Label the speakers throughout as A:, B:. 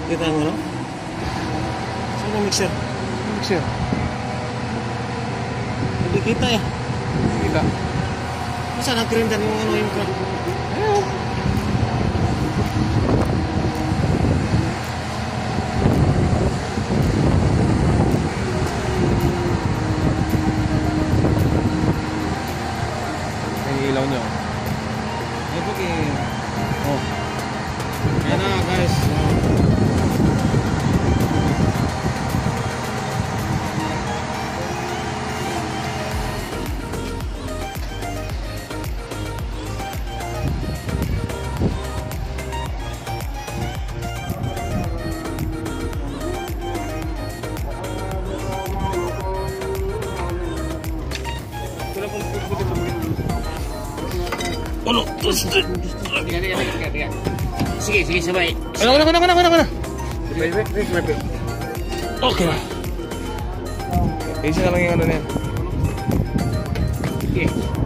A: Kita mo, no? Saan ang mixer?
B: Mixer.
A: Hindi kita ya.
B: Kita.
A: Masa nag-grindan yung ano yung crab?
B: Ayaw. Yung ilaw nyo.
A: Ay, okay.
B: Oh.
A: Ayan na, guys. Ulo, terus.
C: Tiga. Sige, sabay.
B: Ano?
A: Wait.
B: Okay na. Easy na lang yung ano na yan.
C: Sige.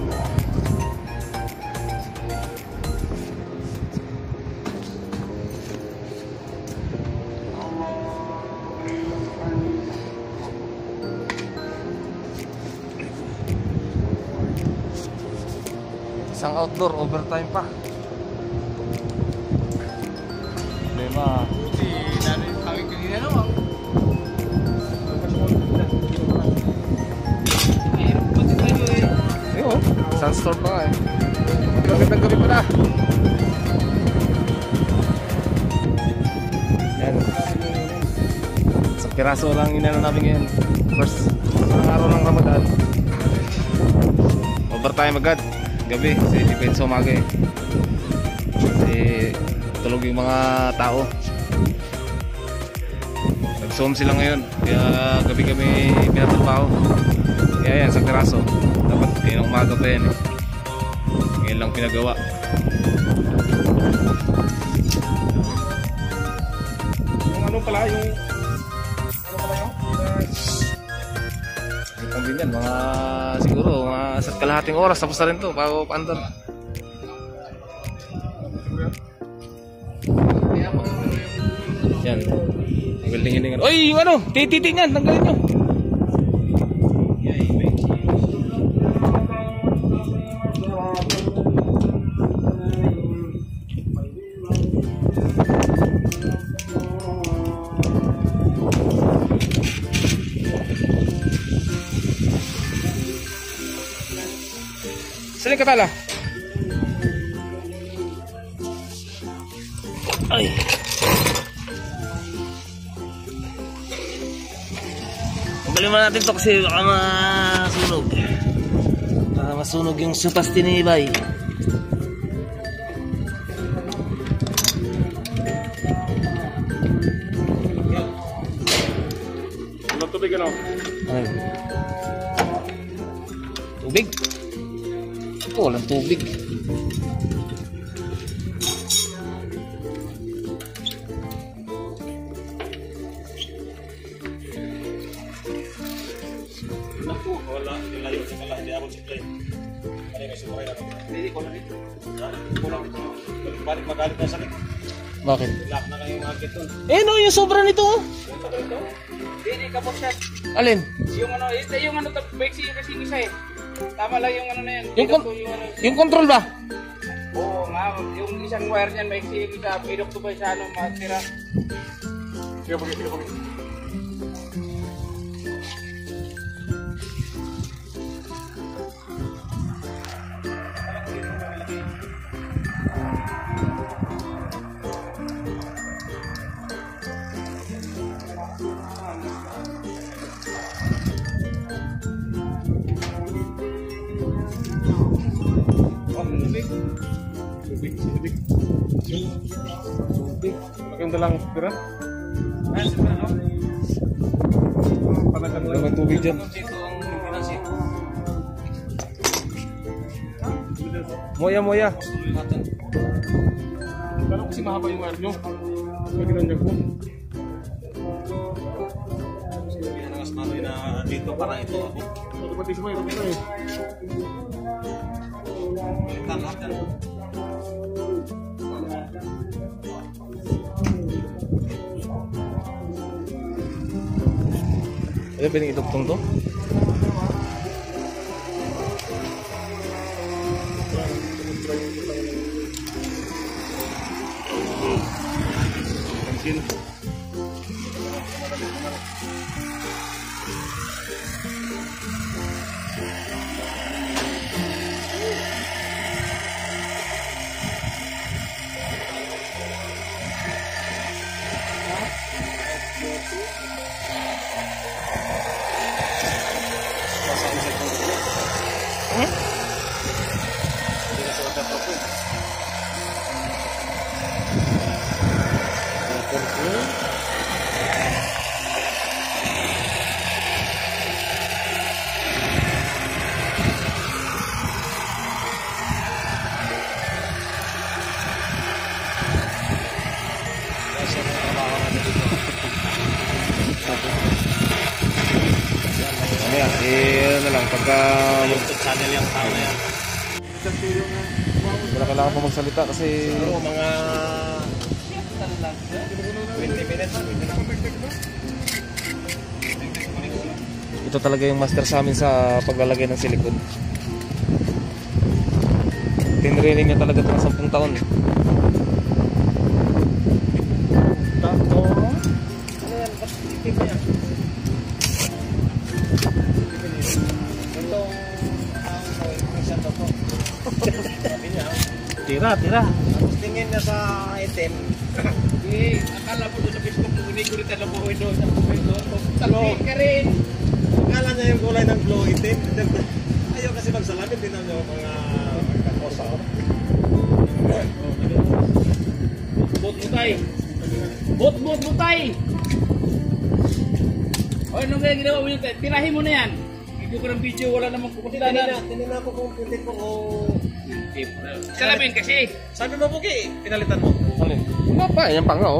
B: Isang outdoor, overtime pa. Problema.
C: Buti, dami kami kanina naman. Mahirap po tayo eh.
B: Ayun, sunstorm pa nga eh. Magandang gabi pala. Yan. Sa piraso lang inano namin ngayon. First araw ng Ramadan. Overtime agad. Gabi, kasi depende sa umaga eh. Kasi tulog yung mga tao. Nag-zoom sila ngayon. Kaya gabi kami pinatrabaho. Kaya yan, sa piraso. Dapat kayo ng umaga pa yan eh. Ngayon lang pinagawa.
A: Yung ano pala, yung... Ano pala yun?
B: Yung pambin yan, mga siguro, mga sa kalahating oras tapos na rin to bago paandar. Yan. Welding-hindingan. Oy, yung ano, titi niyan, tanggalin nyo. Sali ka tala. Ay. Tanggalin mo natin to kasi baka masunog. Baka masunog yung supas tinibay.
A: Ano tubig ano?
B: Ay. Tubig? Oh, walang tubig.
A: Naku, wala. Nilayo sa kala. Hindi ako supply. Ano yung supply na? Hindi ko na rin. Kulang ito. Balik magalit na sakit.
B: Bakit?
A: Lock na kayo yung market doon.
B: Eh no, yung sobra nito oh.
C: Hindi, kapos siya.
B: Alin?
C: Yung ano, beksi kasi isa eh. Tama lang yung ano na yan.
B: Yung
C: Pinok ko yung ano.
B: Yung control ba?
C: Oo nga, yung isang wire niyan, beksi yung isa. Pinok ko ba sa ano, matira.
A: Sige, pagin. Tubig. Maganda lang pira. Panagan lang ang tubig dyan.
B: Moya.
A: Pero kasi mahaba yung wire nyo. Maginan niya po. Mas manoy na dito parang ito. Ito pati sa may ito eh. Lahat yan.
B: Ano pwedeng itugtong to? Pensil. Ano lang, pagka
A: YouTube channel yung tao na yan.
B: wala kailangan pa magsalita kasi
A: Oo, mga 20 minutes.
B: ito talaga yung master sa amin sa paglalagay ng silikon. Tinraining niya talaga ito ng 10 taon.
A: Ano yan? Ba't itim na yan? Itong isang to po. Sabi niya,
B: Tira.
A: tapos tingin niya sa item.
C: Eh, akala ko doon sa Facebook mo, hindi ko rin talaga buhay doon sa buhay doon. Talpin ka rin.
A: Akala niya yung kulay ng blue itim. Ayaw kasi magsalamin din ang mga kakosa.
C: Bot mo tay. Bot mo tay. O, anong kaya ginawa mo yun tay? Tirahin mo na yan. Video ko ng video, wala namang pupunta na.
A: Tinignan ko kung puti ko o...
C: Salamin kasi.
A: Sabi mo, Puki, pinalitan mo.
B: Ano yun? Wala pa, yan pa nga oh.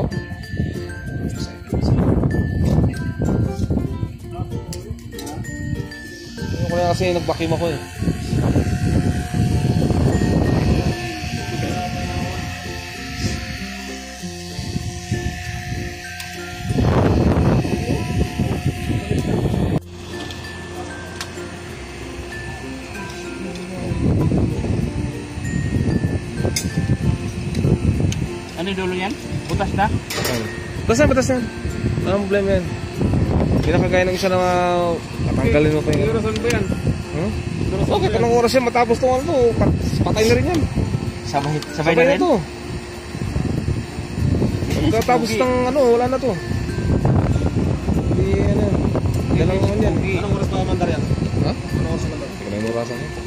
B: Ano ko na kasi nagbakim ako eh.
C: Ano yung dulo yan? Butas na?
B: Batas yan. Walang problema yan. Hindi na kagaya ng isa na matanggalin mo pa yun.
C: Saan ba yan?
B: Hmm? Okay, kanang oras yan matapos itong ano, patay na rin yan. Sabay na to. Pagkatapos ng ano, wala na to. Hindi ano. Dalang naman yan.
A: Anong oras pa mandar yan?
B: Ha?
A: Anong oras pa mandar?
B: Hindi ko na yung orasan yan.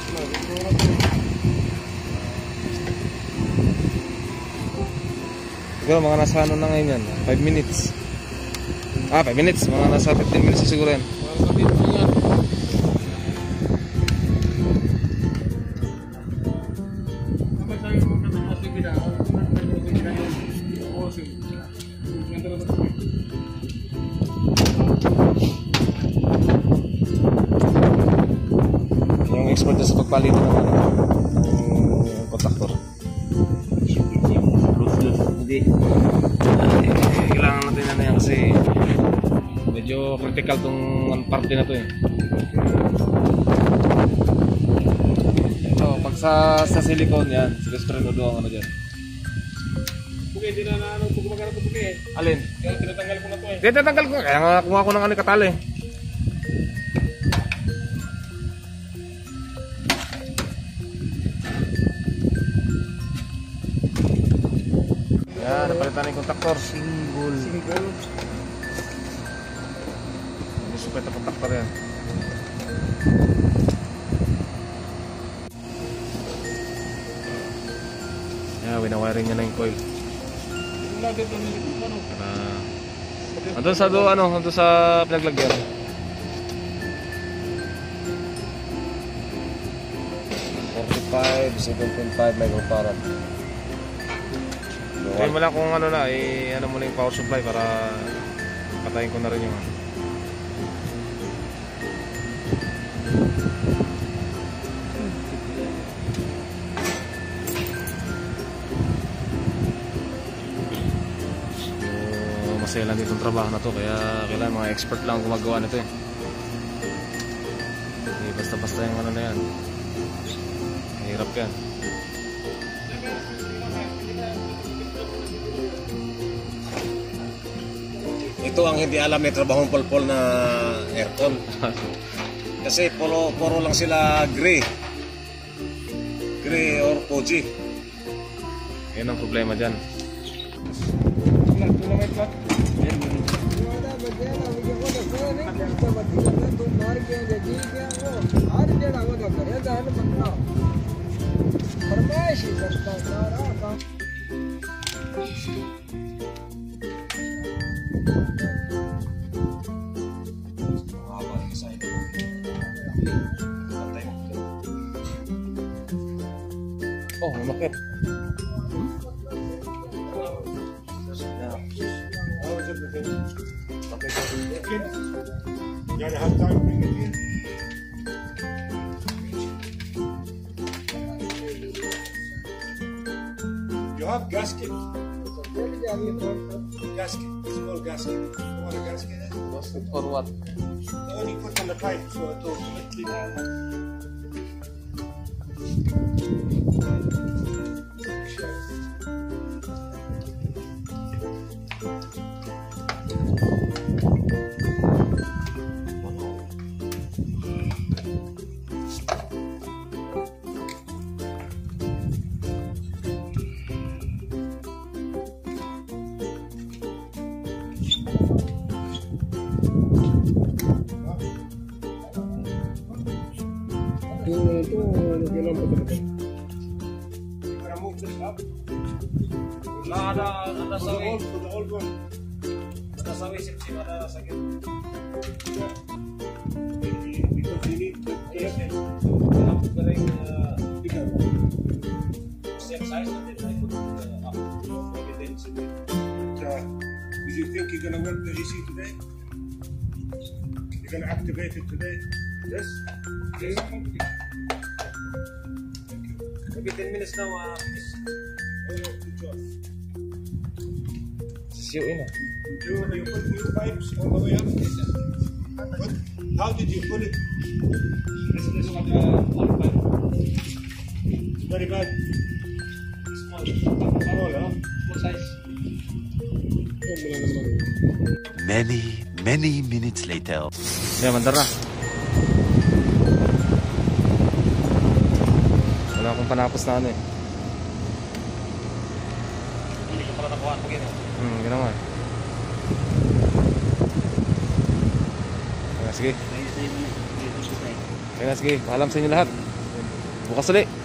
B: Siguro mga nasa ano na ngayon yan, 5 minutes. 5 minutes, mga nasa 15 minutes na siguro yan. Yung expert na sa pagpalitan ng ano, ng kontaktor. Hindi. Kailangan natin na yan kasi medyo critical tong parte na to eh. Ito, pag sa silicone yan, silestrin o doang ano dyan.
C: Puki, hindi na ano, kung gumagana ko puki eh.
B: Alin?
C: Kaya tinatanggal ko na to eh.
B: Hindi, tatanggal ko. Kaya nga kumuha ko ng ano katali. Yan, napalitan yung kontaktor. Single. May supet na kontaktor yan. Yan, winawiring niya na yung coil. Andun sa andun sa pinaglagyan. .5 microfarad. Kaya mo lang kung ano na, ano mo na yung power supply para patayin ko na rin yung maselan ditong trabaho na to, kaya kailangan mga expert lang gumagawa nito eh. Hindi basta-basta yung ano na yan. Mahirap yan.
A: Ito ang hindi alam may trabahong polpol na aircon. Kasi puro lang sila gray or Fuji.
B: Yan ang problema dyan. Oh, umakit.
D: You gotta have time to bring it in. You have gasket? Gasket, small gasket. You want a gasket?
B: For what?
D: The one you put on the pipe so it will completely down.
A: Ada sawi.
D: The old one.
A: Ada sawi sip-sip ada sakit.
D: Because you need to
A: Kering
D: bigger.
A: same size nanti saya ikut up.
D: Do you think you're gonna work the AC today? You're gonna activate it today? Yes? Yes.
A: Maybe 10 minutes now.
D: Oh, good job.
B: Sisiuin ah.
D: You put new pipes all the way up? What? How did you put it?
A: This one one pipe.
D: Very bad.
A: Small.
D: Small, huh?
A: Small size.
E: Many minutes later.
B: Yan, mandar na. Wala akong panapos na ano eh.
A: Hindi ko pala nakuha ko gini.
B: Ginawa eh. Sige. Sige, sige. Paalam sa inyo lahat. Bukas ulit.